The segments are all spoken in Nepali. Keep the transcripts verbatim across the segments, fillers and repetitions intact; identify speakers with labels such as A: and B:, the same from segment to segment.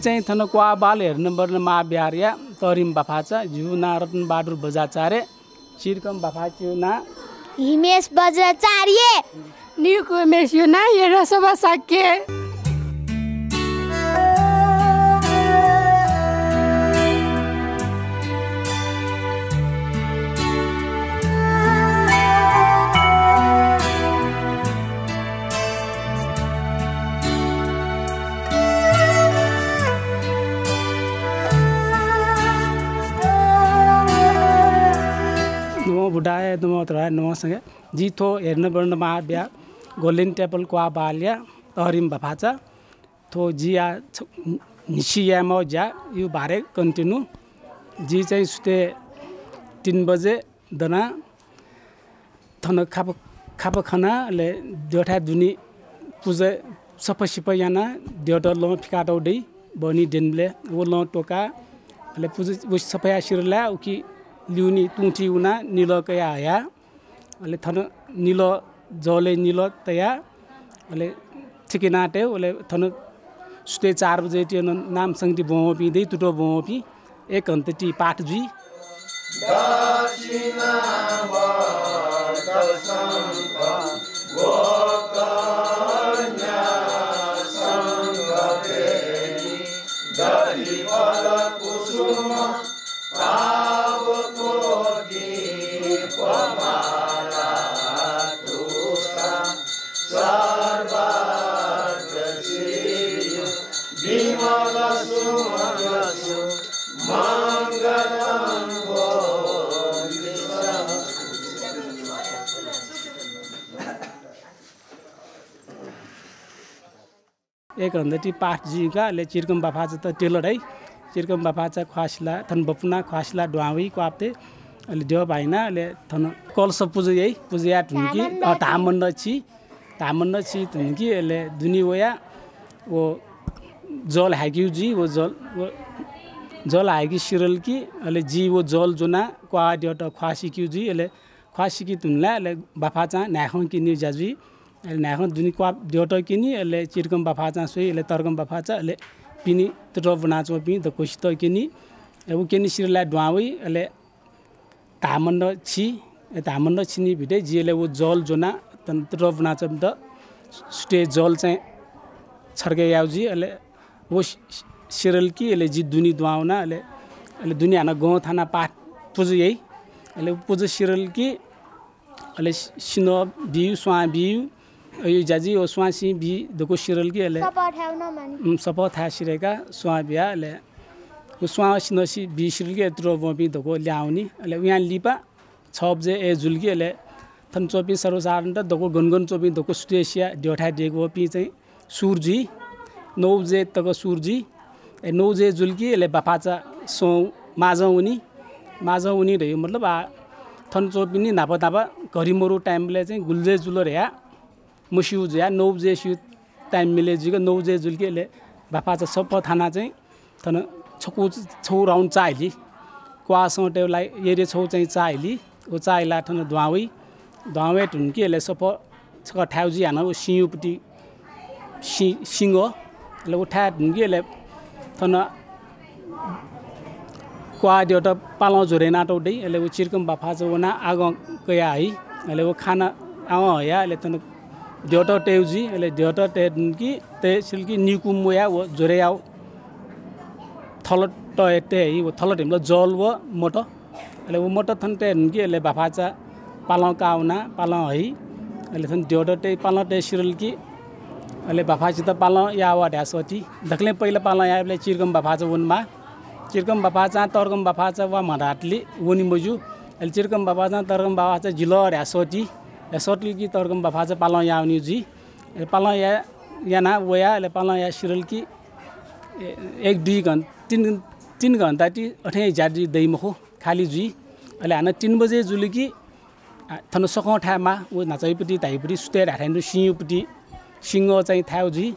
A: चाहिँ थन क्वा बाल हेर्न बर्न मा ब्यारिया तरिम बाफाचा जुना रत्न बहादुर बजाचार्य चिरकम बाफाच्युना
B: हिमेश बज्राचार्य
C: निको मेस्युना हेर सभा साक्य
A: बुढाए नमो तराय नमोसँग जिथो हेर्न बर्न महाब्या गोल्डन टेबल क्वा बाल्या तहरिम बफाचा थो जिया निसिया म जा यो बारे कन्टिन्यू जी चाहिँ सुते तीन बजे दना थन खाप खाप खाना ले देउठा दुनी पूजा सफा सिपा याना देउटा लो फिकाटौ दै बनी डेनले वो लो टोका ले पूजा वो सफा सिरला उकी लिउनी तुठी उना निलो कया आया अले थन निलो जले निलो तया अले ठिकिनाटे ओले थन सुते चार बजे टी नाम संगति बोपी दे टुटो बोपी एक घन्टे टी पाठ जी
D: दक्षिणा वर्तसंग गोकन्या संगतेनि दधि फल कुसुम
A: एक घन्टे पाठ जी का ले चिरकम बाफाचा त टेलर है चिरकम बाफाचा ख्वासला थन बपुना ख्वासला डुवावी क्वाप्ते अहिले देव भाइना ले थन कलस पूजा यही पूजा ढुंकी धामण्ड छि धामण्ड छि ढुंकी ले दुनी वया वो जल हाकिउ जी वो जल वो जल हाकी सिरल की अहिले जी वो जल जोना क्वा देउट ख्वासी किउ जी अहिले ख्वासी की तुनला ले बाफाचा नाखौ कि नि जाजी नाखौ दुनी क्वा देउट किनी अहिले चिरकम बाफाचा सोई अहिले तरकम बाफाचा अहिले पिनी तरो बनाचो पि द कोसित किनी एउ किनी सिरला डुवावी अहिले धामण्ड छि धामण्ड छिनी भिडे जिले वो जल जोना तन्त्र बनाचो द स्टे जल चाहिँ छर्के याउजी अहिले वो सिरल की अहिले जी दुनी दुवाउना अहिले अहिले दुनी हाना गाउँ थाना पाठ पूजा यही अहिले पूजा सिरल की अहिले सिनो बिउ स्वा बिउ यो जाजी ओ स्वासी बि दको सिरल की अहिले
B: सपा ठाउन मानि
A: सपा था सिरेका स्वा बिया अहिले ओ स्वा सिनसी बि सिरल की यत्रो बि दको ल्याउनी अहिले यहाँ लिपा छबजे ए जुलकी अहिले थन चोपी सर्वसाधारण त दको गनगन चोपी दको स्टेसिया देउठा देको पि चाहिँ सुरजी नौ जे तक सुरजी ए नौ जे जुलकी अहिले बाफाचा सो माझौ उनी माझौ उनी रह्यो मतलब आ थन चोपी नि नापा नापा घरिमरो टाइमले चाहिँ गुल्जे जुलो रह्या मुसिउ ज्या नौ जे सु टाइम मिले जिको नौ जे जुलकी अहिले बाफाचा सब थाना चाहिँ थन छकु छौ राउन्ड चाइली क्वा सौटेलाई एरे छौ चाहिँ चाइली ओ चाइला थन दुवावी दुवावे ढुन्की अहिले सब छक ठाउजी हाना ओ सियुपटी सि सिंगो अहिले उठा ढुन्की अहिले थन क्वा देउटा पालौ जोरे नाटौ दे अहिले उ चिरकम बाफाचा वना आग कया है अहिले उ खाना आव हया अहिले थन देउटा टेउजी अहिले देउटा टेकी ते सिल्की निकुमया वो जोरे आउ थल टते है वो थल ढिमला जल व मोट अहिले उ मोट थन ते नुकी अहिले बाफाचा पालौ काउना पालौ है अहिले थन देउटा टे पालौ टे सिरल की अहिले बाफाची त पालौ या वा ढ्यासटी दखले पहिला पालौ याले चिरकम बाफाचा वनमा चिरकम बाफाचा तरकम बाफाचा वा मराटली वनी मजु अहिले चिरकम बाफाचा तरकम बाफाचा जिलो ढ्यासटी ढ्यासटी की तरकम बाफाचा पालौ याउनी जी पालौ या याना वया अहिले पालौ या सिरल की एक दुई घन्टा तीन तीन घन्टा टी अठे जाडी दैमखो खाली जी अहिले हाना तीन बजे जुली की थन सकौ ठामा उ नाचैपटी धाइपटी सुते ढाठेन्डु सियुपटी सिंह चाहिँ थाउ जी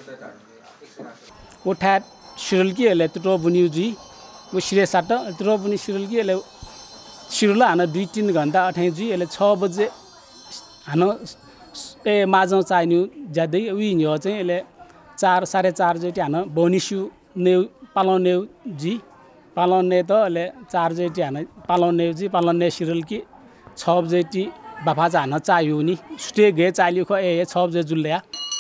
A: कोठा सिरल की ले तो बुनी जी वो सिरे साट तो बुनी सिरल की ले सिरल हान दुई तीन घंटा अठाई जी ले छ बजे हान ए माझौ चाहिनु ज्यादै उही हो चाहिँ ले चार साढे चार जेटी हान बोनिसु ने पालन ने जी पालन ने तो ले चार जेटी हान पालन ने जी पालन ने सिरल की छ जेटी बाफा हान चाहियो नि सुटे गे चाहियो ख ए छ बजे जुल्ल्या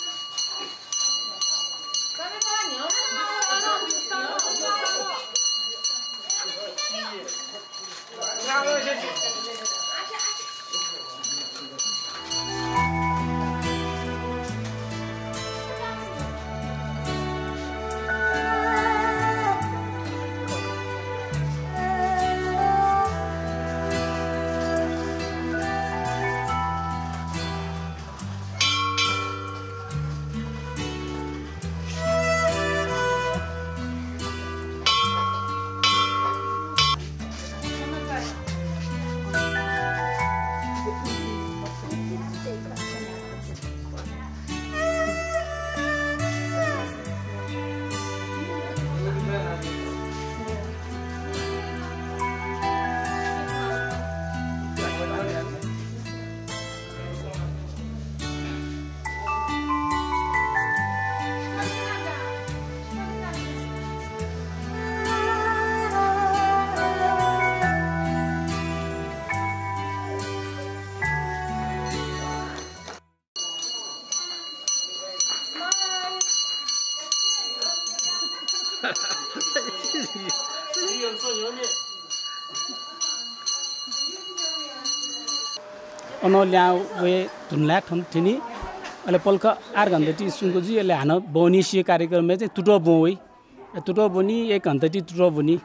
A: ono ल्या वे धुनला ठन थिनी अले पल्क आठ घन्टा टी सुनको जी अले हान बोनी सी कार्यक्रम में चाहिँ टुटो बोई टुटो बोनी एक घन्टा टी टुटो बोनी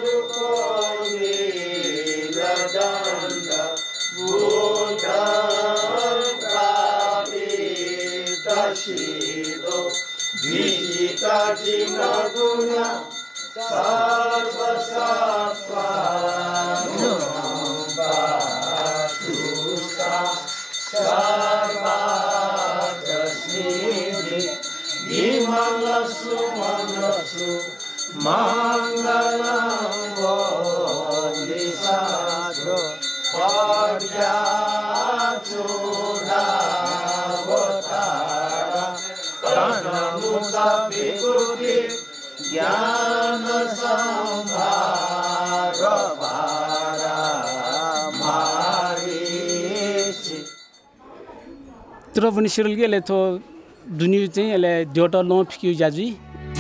A: Buddha
D: Sido Vijita Jina Guna Sarva Sattva Numvatusa Sarva Kasnidi Imalasu Manasu Mangalam Bodhisattva Paryachudha Votara Kanamusa Vikuti Jnana Sambhara Vara Marichi
A: Terus pun sirul ke le to dunia tu le diota long fikir jadi.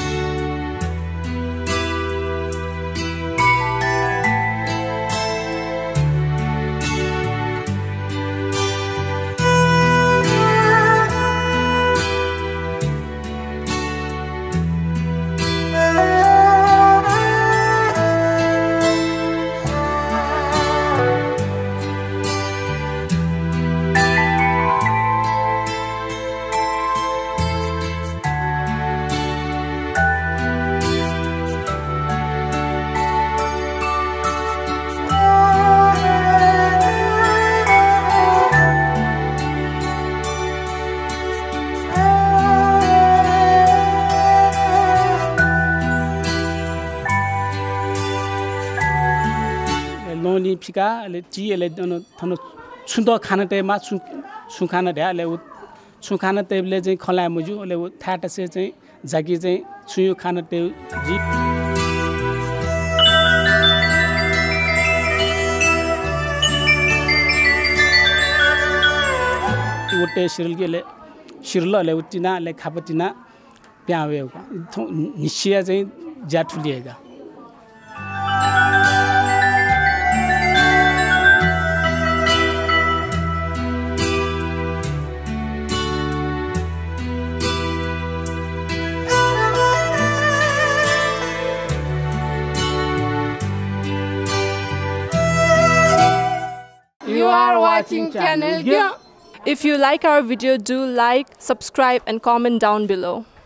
A: Loni pika le ti le dono thono chundo khana te ma chu chu khana de le chu khana te le jai khala muju le thata se jai jagi jai chu khana te ji उटे शिरल के ले शिरल ले उटिना ले खापटिना प्यावे का निश्चय चाहिँ जाठुलिएगा
C: You are watching channel Gyo.
E: If you like our video, do like, subscribe and comment down below.